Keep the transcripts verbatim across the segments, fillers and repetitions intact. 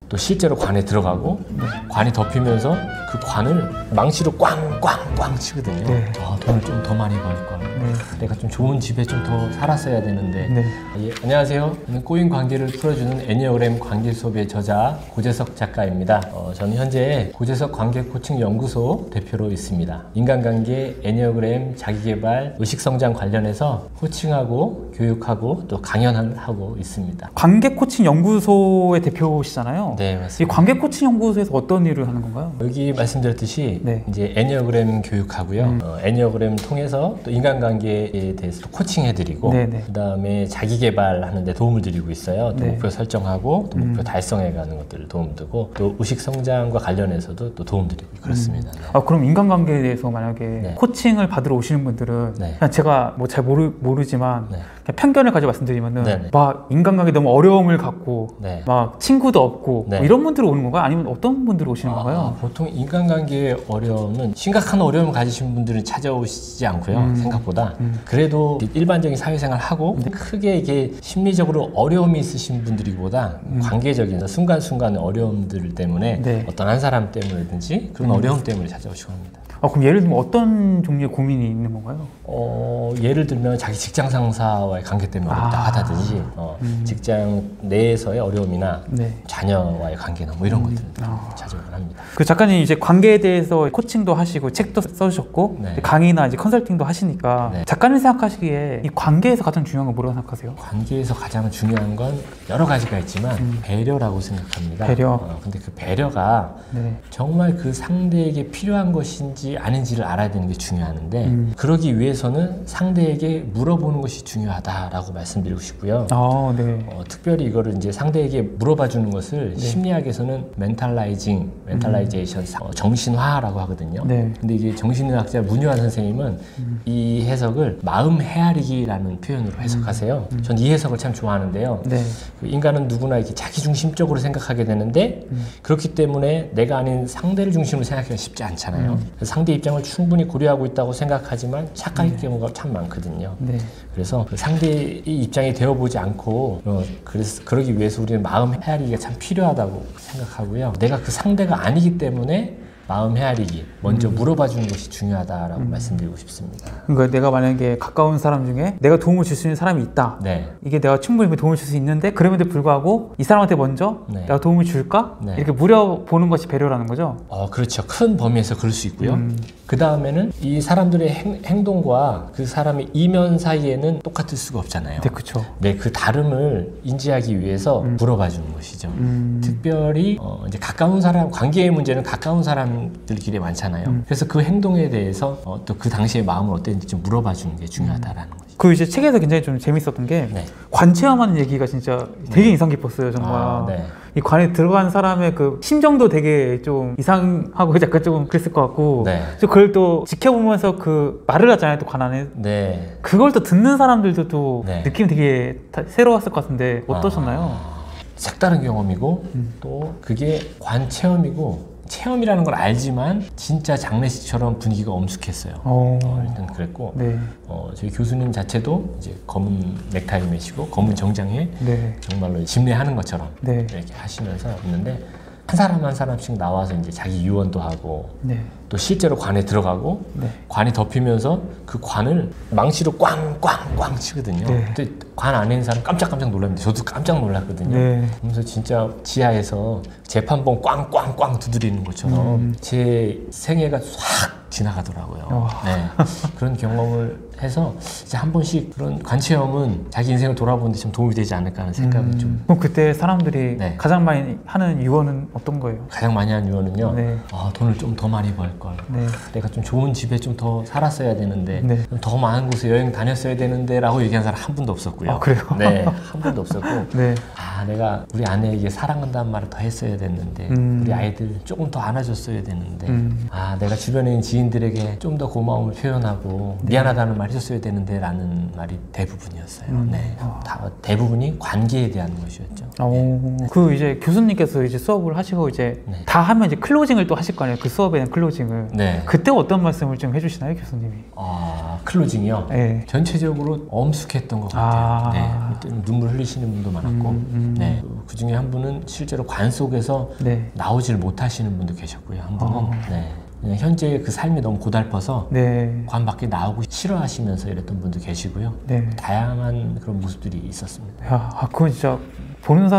또 실제로 관에 들어가고 관이 덮이면서 그 관을 망치로 꽝꽝꽝 치거든요. 네. 아, 돈을 좀 더 많이 벌 걸. 네. 내가 좀 좋은 집에 좀 더 살았어야 되는데. 네. 예, 안녕하세요. 저는 꼬인 관계를 풀어주는 애니어그램 관계 수업의 저자 고재석 작가입니다. 어, 저는 현재 고재석 관계 코칭 연구소 대표로 있습니다. 인간관계, 애니어그램, 자기개발, 의식성장 관련해서 코칭하고 교육하고 또 강연하고 있습니다. 관계 코칭 연구소의 대표시잖아요. 네, 맞습니다. 이 관계 코칭 연구소에서 어떤 일을 하는 건가요? 여기 말씀드렸듯이 네. 이제 애니어그램 교육하고요. 음. 어, 애니어그램 통해서 또 인간관계에 대해서 코칭해드리고, 네네. 그 다음에 자기 개발하는데 도움을 드리고 있어요. 또 네. 목표 설정하고 또 목표 음. 달성해가는 것들을 도움 드리고, 또 의식 성장과 관련해서도 또 도움 드리고 그렇습니다. 네. 아, 그럼 인간관계에 대해서 만약에 네. 코칭을 받으러 오시는 분들은 네. 그냥 제가 뭐 잘 모르, 모르지만 네. 그냥 편견을 가지고 말씀드리면은 네네. 막 인간관계 너무 어려움을 갖고 네. 막 친구도 없고 네. 뭐 이런 분들이 오는 건가요? 아니면 어떤 분들이 오시는 아, 건가요? 보통 인간관계의 어려움은 심각한 어려움을 가지신 분들은 찾아오시지 않고요. 음. 생각보다. 음. 그래도 일반적인 사회생활 하고 네. 크게 이게 심리적으로 어려움이 있으신 분들이보다 음. 관계적인 순간순간의 어려움들 때문에 네. 어떤 한 사람 때문이든지 그런 음. 어려움 때문에 찾아오시고 합니다. 아, 그럼 예를 들면 어떤 종류의 고민이 있는 건가요? 어, 예를 들면 자기 직장 상사와의 관계 때문에 어렵다 아. 하다든지 어, 음. 직장 내에서의 어려움이나 네. 자녀와의 관계나 뭐 이런 것들을 아. 찾아오곤 합니다. 그 작가님 이제 관계에 대해서 코칭도 하시고 책도 써주셨고 네. 강의나 이제 컨설팅도 하시니까 네. 작가님 생각하시기에 이 관계에서 가장 중요한 건 뭐라고 생각하세요? 관계에서 가장 중요한 건 여러 가지가 있지만 음. 배려라고 생각합니다. 배려. 어, 근데 그 배려가 네. 정말 그 상대에게 필요한 것인지 아닌지를 알아야 되는 게 중요한데 음. 그러기 위해서는 상대에게 물어보는 것이 중요하다라고 말씀드리고 싶고요. 아, 네. 어, 특별히 이거를 이제 상대에게 물어봐 주는 것을 네. 심리학에서는 멘탈라이징, 멘탈라이제이션, 어, 정신화라고 하거든요. 네. 근데 이게 정신의학자 문유환 선생님은 음. 이 해석을 마음 헤아리기라는 표현으로 해석하세요. 음. 전 이 해석을 참 좋아하는데요. 네. 그 인간은 누구나 이렇게 자기 중심적으로 생각하게 되는데 음. 그렇기 때문에 내가 아닌 상대를 중심으로 생각하기가 쉽지 않잖아요. 음. 그래서 상대 입장을 충분히 고려하고 있다고 생각하지만 착각일 네. 경우가 참 많거든요. 네. 그래서 그 상대의 입장이 되어보지 않고 어, 그래서 그러기 위해서 우리는 마음 헤아리기가 참 필요하다고 생각하고요. 내가 그 상대가 아니기 때문에 마음 헤아리기, 먼저 음. 물어봐 주는 것이 중요하다라고 음. 말씀드리고 싶습니다. 그러니까 내가 만약에 가까운 사람 중에 내가 도움을 줄 수 있는 사람이 있다. 네. 이게 내가 충분히 도움을 줄 수 있는데 그럼에도 불구하고 이 사람한테 먼저 네. 내가 도움을 줄까? 네. 이렇게 물어보는 것이 배려라는 거죠. 어, 그렇죠. 큰 범위에서 그럴 수 있고요. 음. 그 다음에는 이 사람들의 행, 행동과 그 사람의 이면 사이에는 똑같을 수가 없잖아요. 네, 그렇죠. 네, 그 다름을 인지하기 위해서 음. 물어봐 주는 것이죠. 음. 특별히 어, 이제 가까운 사람, 관계의 문제는 가까운 사람들끼리 많잖아요. 음. 그래서 그 행동에 대해서 어, 또 그 당시의 마음을 어땠는지 좀 물어봐 주는 게 중요하다라는 거죠. 그 이제 책에서 굉장히 좀 재밌었던 게 네. 관체험하는 얘기가 진짜 되게 네. 인상 깊었어요, 정말. 아, 네. 이 관에 들어간 사람의 그 심정도 되게 좀 이상하고 약간 조금 그랬을 것 같고, 네. 또 그걸 또 지켜보면서 그 말을 하잖아요, 또 관 안에. 네. 그걸 또 듣는 사람들도 또 네. 느낌이 되게 다 새로웠을 것 같은데 어떠셨나요? 아, 색다른 경험이고 음. 또 그게 관 체험이고 체험이라는 걸 알지만 진짜 장례식처럼 분위기가 엄숙했어요. 어. 어, 일단 그랬고 네, 어, 저희 교수님 자체도 이제 검은 넥타이 매시고 검은 정장에 네, 정말로 심례하는 것처럼 네, 이렇게 하시면서 있는데 한 사람 한 사람씩 나와서 이제 자기 유언도 하고 네, 또 실제로 관에 들어가고 네. 관이 덮이면서 그 관을 망치로 꽝꽝꽝 치거든요. 네. 근데 관 안에 있는 사람 깜짝깜짝 놀랐는데 저도 깜짝 놀랐거든요. 네. 그래서 진짜 지하에서 재판봉 꽝꽝꽝 두드리는 것처럼 음. 제 생애가 확 지나가더라고요. 어. 네. 그런 경험을 해서 이제 한 번씩 그런 관체험은 자기 인생을 돌아보는데 좀 도움이 되지 않을까 하는 생각을 음. 좀 그럼 그때 사람들이 네. 가장 많이 하는 유언은 어떤 거예요? 가장 많이 한 유언은요. 네. 아, 돈을 좀 더 많이 벌 걸. 네. 내가 좀 좋은 집에 좀 더 살았어야 되는데 네. 좀 더 많은 곳에 여행 다녔어야 되는데 라고 얘기한 사람 한 분도 없었고요. 아, 그래요? 네, 한 분도 없었고 네. 아, 내가 우리 아내에게 사랑한다는 말을 더 했어야 됐는데 음. 우리 아이들 조금 더 안아줬어야 됐는데 음. 아, 내가 주변에 있는 지인 지인들에게 좀 더 고마움을 표현하고 네. 미안하다는 말 해줬어야 되는데 라는 말이 대부분이었어요. 음. 네. 아. 다 대부분이 관계에 대한 것이었죠. 오, 그 이제 교수님께서 이제 수업을 하시고 이제 네. 다 하면 이제 클로징을 또 하실 거 아니에요. 그 수업에 대한 클로징을. 네. 그때 어떤 말씀을 좀 해주시나요, 교수님이? 아, 클로징이요? 네. 전체적으로 엄숙했던 것 같아요. 아. 네. 그때는 눈물 흘리시는 분도 많았고, 음, 음. 네. 그 중에 한 분은 실제로 관 속에서 네. 나오질 못하시는 분도 계셨고요. 한 분은 아. 네. 그냥 현재 그 삶이 너무 고달퍼서 네. 관 밖에 나오고 싫어하시면서 이랬던 분도 계시고요. 네. 다양한 그런 모습들이 있었습니다. 야, 아, 그건 진짜 보는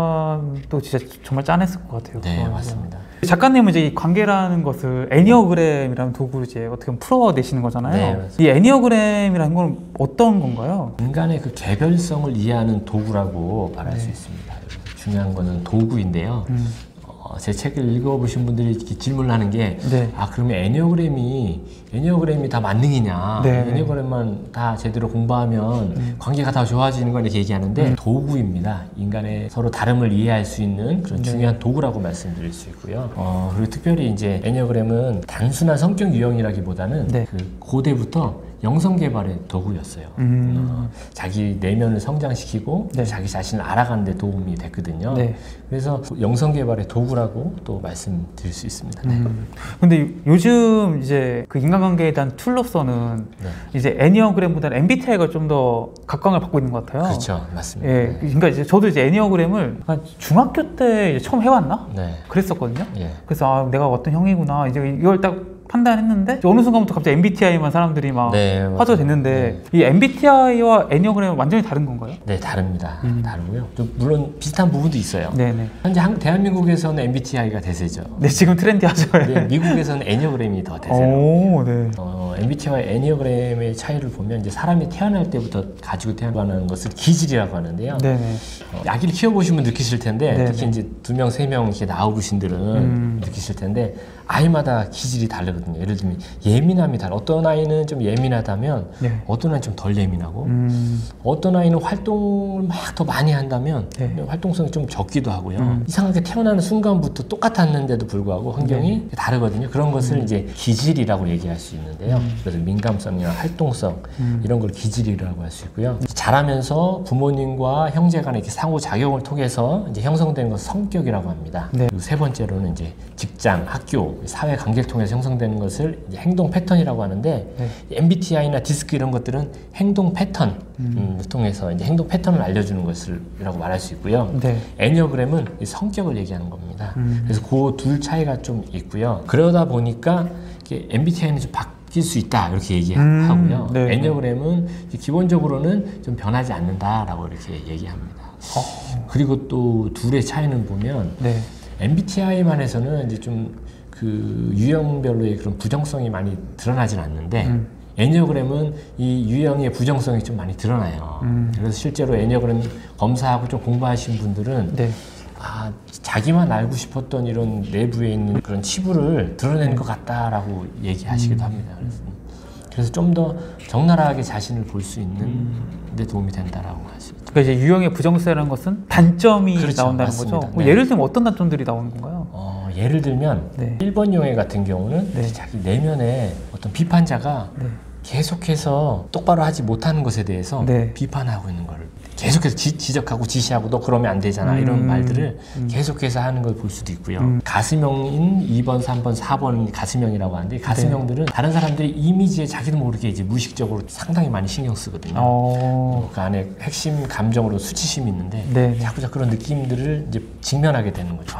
사람도 진짜 정말 짠했을 것 같아요. 네, 그거. 맞습니다. 작가님은 이제 이 관계라는 것을 애니어그램이라는 도구로 이제 어떻게 보면 풀어내시는 거잖아요. 네, 맞습니다. 이 애니어그램이라는 건 어떤 건가요? 인간의 그 개별성을 이해하는 도구라고 말할 네. 수 있습니다. 중요한 거는 도구인데요. 음. 어, 제 책을 읽어보신 분들이 이렇게 질문을 하는 게, 네. 아, 그러면 애니어그램이, 애니어그램이 다 만능이냐? 네. 애니어그램만 다 제대로 공부하면 음. 관계가 다 좋아지는 건 이렇게 얘기하는데, 음. 도구입니다. 인간의 서로 다름을 이해할 수 있는 그런 네. 중요한 도구라고 말씀드릴 수 있고요. 어, 그리고 특별히 이제 애니어그램은 단순한 성격 유형이라기보다는 네. 그 고대부터 영성 개발의 도구였어요. 음. 어, 자기 내면을 성장시키고 네. 자기 자신을 알아가는 데 도움이 됐거든요. 네. 그래서 영성 개발의 도구라고 또 말씀드릴 수 있습니다. 네. 음. 근데 요즘 이제 그 인간관계에 대한 툴로서는 네. 이제 애니어그램보다는 엠비티아이가 좀 더 각광을 받고 있는 것 같아요. 그렇죠. 맞습니다. 예, 네. 그러니까 이제 저도 이제 애니어그램을 한 중학교 때 이제 처음 해왔나? 네. 그랬었거든요. 예. 그래서 아, 내가 어떤 형이구나 이제 이걸 딱 판단했는데 어느 순간부터 갑자기 엠비티아이만 사람들이 막 네, 맞아요. 화두가 됐는데 이 엠비티아이와 애니어그램은 완전히 다른 건가요? 네, 다릅니다. 음. 다르고요. 좀 물론 비슷한 부분도 있어요. 네네. 현재 한, 대한민국에서는 엠비티아이가 대세죠. 네, 지금 트렌디하죠. 네, 미국에서는 애니어그램이 더 대세로. 오, 네. 어, 엠비티아이와 애니어그램의 차이를 보면 이제 사람이 태어날 때부터 가지고 태어나는 것을 기질이라고 하는데요. 네네. 어, 아기를 키워보시면 느끼실 텐데 네네. 특히 이제 두 명, 세 명 이렇게 나오신 분들은 음. 느끼실 텐데 아이마다 기질이 다르거든요. 예를 들면 예민함이 달라. 어떤 아이는 좀 예민하다면 네. 어떤 아이는 좀 덜 예민하고 음, 어떤 아이는 활동을 막 더 많이 한다면 네. 활동성이 좀 적기도 하고요. 음. 이상하게 태어나는 순간부터 똑같았는데도 불구하고 환경이 네. 다르거든요. 그런 것을 음. 이제 기질이라고 얘기할 수 있는데요. 음. 그래서 민감성이나 활동성 음. 이런 걸 기질이라고 할 수 있고요. 자라면서 부모님과 형제 간의 이렇게 상호작용을 통해서 이제 형성되는 것을 성격이라고 합니다. 네. 그리고 세 번째로는 이제 직장, 학교, 사회 관계를 통해서 형성되는 것을 이제 행동 패턴이라고 하는데 네. 엠비티아이나 디스크 이런 것들은 행동 패턴 음. 음, 통해서 이제 행동 패턴을 알려주는 것을이라고 말할 수 있고요. 네. 애니어그램은 이 성격을 얘기하는 겁니다. 음. 그래서 그 둘 차이가 좀 있고요. 그러다 보니까 엠비티아이는 좀 바뀔 수 있다 이렇게 얘기하고요. 음, 네. 애니어그램은 기본적으로는 좀 변하지 않는다라고 이렇게 얘기합니다. 어. 그리고 또 둘의 차이는 보면 네. 엠비티아이만 해서는 이제 좀 그 유형별로의 그런 부정성이 많이 드러나진 않는데 음. 애니어그램은 이 유형의 부정성이 좀 많이 드러나요. 음. 그래서 실제로 애니어그램 검사하고 좀 공부하신 분들은 네. 아, 자기만 알고 싶었던 이런 내부에 있는 그런 치부를 드러내는 것 같다라고 얘기하시기도 합니다. 그래서, 그래서 좀 더 적나라하게 자신을 볼 수 있는 데 도움이 된다라고 할 수 있죠. 그러니까 이제 유형의 부정성이라는 것은 단점이 그렇죠. 나온다는 맞습니다. 거죠. 뭐 네. 예를 들면 어떤 단점들이 나오는 건가요? 어, 예를 들면 네. 일 번 유형의 같은 경우는 네. 자기 내면에 어떤 비판자가 네. 계속해서 똑바로 하지 못하는 것에 대해서 네. 비판하고 있는 거를 계속해서 지, 지적하고 지시하고 너 그러면 안 되잖아 음, 이런 말들을 음. 계속해서 하는 걸 볼 수도 있고요. 음. 가슴형인 이 번, 삼 번, 사 번 가슴형이라고 하는데 이 가슴형들은 다른 사람들이 이미지에 자기도 모르게 이제 무의식적으로 상당히 많이 신경 쓰거든요. 어. 그 안에 핵심 감정으로 수치심이 있는데 네. 자꾸 자꾸 그런 느낌들을 이제 직면하게 되는 거죠.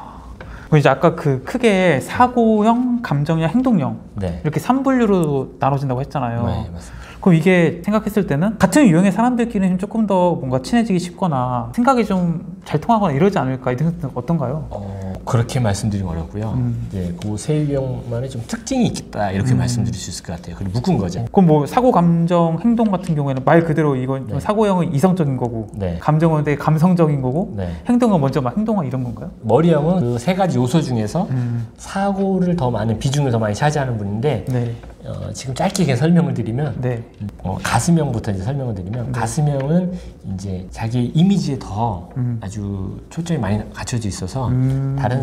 그럼 이제 아까 그 크게 사고형, 감정형, 행동형 네. 이렇게 삼 분류로 나눠진다고 했잖아요. 네, 맞습니다. 그럼 이게 생각했을 때는 같은 유형의 사람들끼리는 조금 더 뭔가 친해지기 쉽거나 생각이 좀 잘 통하거나 이러지 않을까 이런 생각은 어떤가요? 어, 그렇게 말씀드리기 어렵고요. 음. 이제 그세 유형만의 좀 특징이 있겠다 이렇게 음. 말씀드릴 수 있을 것 같아요. 그리고 묶은 거죠. 그럼 뭐 사고, 감정, 행동 같은 경우에는 말 그대로 이건 네. 사고형은 이성적인 거고 네. 감정은 되게 감성적인 거고 네. 행동은 먼저 막 행동화 이런 건가요? 머리형은 그 세 가지 요소 중에서 음. 사고를 더 많은 비중을 더 많이 차지하는 분인데 네. 어, 지금 짧게 그냥 설명을 드리면 네. 어, 가슴형부터 이제 설명을 드리면 네. 가슴형은 이제 자기 이미지에 더 음. 아주 초점이 많이 갖춰져 있어서 음. 다른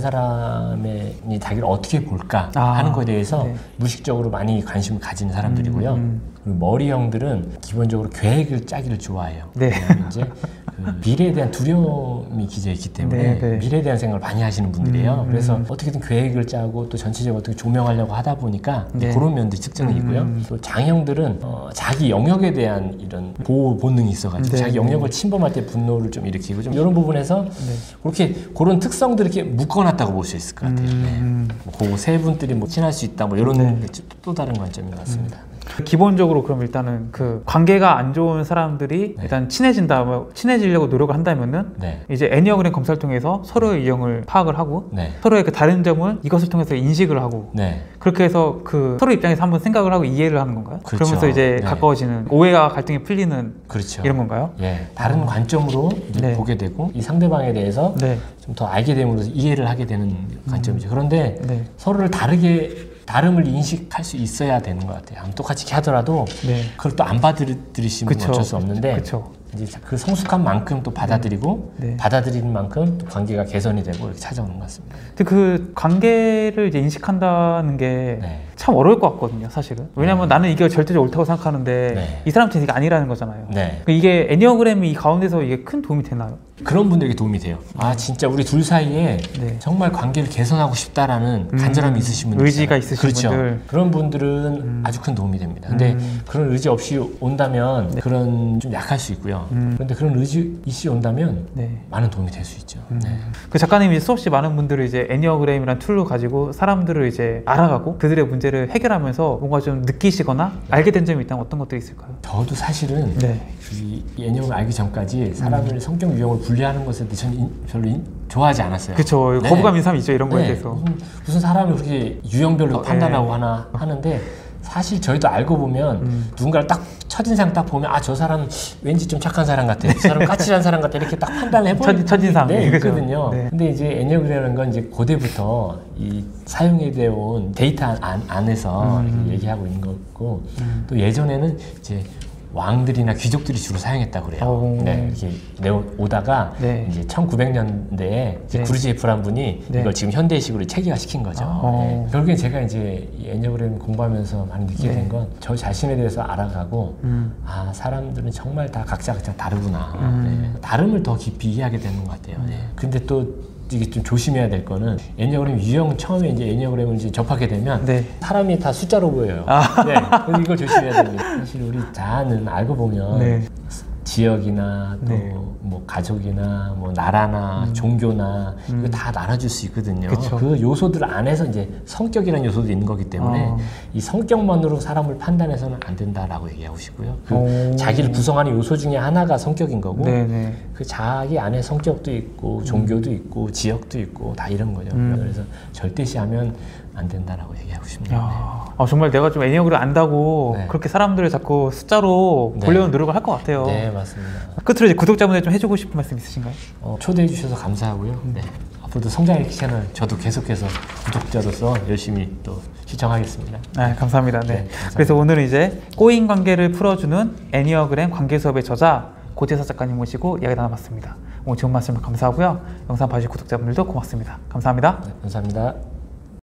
사람의 이 자기를 어떻게 볼까 아. 하는 거에 대해서 네. 무의식적으로 많이 관심을 가지는 사람들이고요. 음. 그리고 머리형들은 기본적으로 계획을 짜기를 좋아해요. 네. 왜냐하면 이제 그 미래에 대한 두려움이 기저 있기 때문에 네, 네. 미래에 대한 생각을 많이 하시는 분들이에요. 음, 그래서 음. 어떻게든 계획을 짜고 또 전체적으로 어떻게 조명하려고 하다 보니까 네. 그런 면들이 특징이 음. 있고요. 또 장형들은 어, 자기 영역에 대한 이런 보호 본능이 있어가지고 네, 자기 영역을 침범할 때 분노를 좀 일으키고 좀 이런 부분에서 네. 그렇게 그런 특성들을 이렇게 묶어놨다고 볼 수 있을 것 같아요. 음. 네. 그 세 분들이 뭐 친할 수 있다 뭐 이런 네. 또 다른 관점인 것 같습니다. 기본적으로 그럼 일단은 그 관계가 안 좋은 사람들이 네. 일단 친해진다, 뭐 친해지려고 노력을 한다면은 네. 이제 애니어그램 검사를 통해서 서로의 유형을 파악을 하고 네. 서로의 그 다른 점을 이것을 통해서 인식을 하고 네. 그렇게 해서 그 서로 입장에서 한번 생각을 하고 이해를 하는 건가요? 그렇죠. 그러면서 이제 네. 가까워지는 오해와 갈등이 풀리는 그렇죠. 이런 건가요? 예, 다른 관점으로 이제 네. 보게 되고 이 상대방에 대해서 네. 좀 더 알게 됨으로써 이해를 하게 되는 관점이죠. 그런데 네. 서로를 다르게 다름을 인식할 수 있어야 되는 것 같아요. 아무 똑같이 이렇게 하더라도 네. 그걸 또 안 받아들이시면 그쵸. 어쩔 수 없는데 그쵸. 이제 그 성숙한 만큼 또 받아들이고 네. 받아들이는 만큼 또 관계가 개선이 되고 이렇게 찾아오는 것 같습니다. 근데 그 관계를 이제 인식한다는 게 참 네. 어려울 것 같거든요, 사실은. 왜냐면 나는 이게 절대적으로 옳다고 생각하는데 네. 이 사람한테는 이게 아니라는 거잖아요. 네. 이게 애니어그램이 이 가운데서 이게 큰 도움이 되나요? 그런 분들에게 도움이 돼요. 아 진짜 우리 둘 사이에 네. 정말 관계를 개선하고 싶다라는 간절함이 있으신 분들 의지가 있잖아요. 있으신 그렇죠. 분들. 그런 분들은 아주 큰 도움이 됩니다. 근데 음. 그런 의지 없이 온다면 그런 좀 약할 수 있고요. 음. 그런데 그런 의지 있이 온다면 네. 많은 도움이 될 수 있죠. 네. 그 작가님이 수없이 많은 분들을 이제 애니어그램이라는 툴을 가지고 사람들을 이제 알아가고 그들의 문제를 해결하면서 뭔가 좀 느끼시거나 알게 된 점이 있다면 어떤 것들이 있을까요? 저도 사실은 네. 이 애니어를 알기 전까지 사람을 성격 유형을 분리하는 것에 대해 저는 인- 별로 인- 좋아하지 않았어요. 그쵸. 네. 거부감 인상이 있죠, 이런 거에 네. 대해서. 무슨, 무슨 사람을 그렇게 유형별로 어, 판단하고 네. 하나 하는데 사실 저희도 알고 보면 음. 누군가를 딱 첫인상 딱 보면 아 저 사람 왠지 좀 착한 사람 같아, 저 사람 까칠한 사람 같아 이렇게 딱 판단을 해보는 첫- 첫인상. 네, 그죠. 있거든요. 네. 근데 이제 애니어그램이라는 건 이제 고대부터 이 사용해 온 데이터 안, 안에서 음. 이렇게 얘기하고 있는 거고 음. 또 예전에는 이제 왕들이나 귀족들이 주로 사용했다고 그래요. 오. 네, 이렇게 내오, 오다가 네. 이제 천구백 년대에 네. 구르제이프라는 분이 네. 이걸 지금 현대식으로 체계화시킨 거죠. 아. 네. 결국엔 제가 이제 이 애니어그램 공부하면서 많이 느끼게 네. 된 건 저 자신에 대해서 알아가고 음. 아 사람들은 정말 다 각자 각자 다르구나. 음. 네. 다름을 더 깊이 이해하게 되는 것 같아요. 네. 근데 또 이게 좀 조심해야 될 거는 애니어그램 유형 처음에 이제 애니어그램을 이제 접하게 되면 네. 사람이 다 숫자로 보여요. 아. 네. 그래서 이걸 조심해야 됩니다. 사실 우리 자아는 알고 보면 네. 지역이나 또 네. 뭐 가족이나 뭐 나라나 종교나 이거 다 나눠줄 수 있거든요. 그쵸. 그 요소들 안에서 이제 성격이라는 요소도 있는 거기 때문에 아. 이 성격만으로 사람을 판단해서는 안 된다라고 얘기하고 싶고요. 그 오. 자기를 구성하는 요소 중에 하나가 성격인 거고 네네. 그 자기 안에 성격도 있고 종교도 있고 지역도 있고 다 이런 거죠. 음. 그래서 절대시하면 안 된다라고 얘기하고 싶네요. 야, 아, 정말 내가 좀 애니어그램 안다고 네. 그렇게 사람들을 자꾸 숫자로 네. 보려는 노력을 할 것 같아요. 네, 맞습니다. 끝으로 이제 구독자분들 좀 해주고 싶은 말씀 있으신가요? 어, 초대해 주셔서 감사하고요. 네. 앞으로도 성장일기 채널 저도 계속해서 구독자로서 열심히 또 시청하겠습니다. 네, 감사합니다. 네. 네, 감사합니다. 그래서 오늘은 이제 꼬인 관계를 풀어주는 애니어그램 관계 수업의 저자 고재석 작가님 모시고 이야기 나눠봤습니다. 오늘 좋은 말씀 감사하고요. 영상 봐주신 구독자분들도 고맙습니다. 감사합니다. 네, 감사합니다.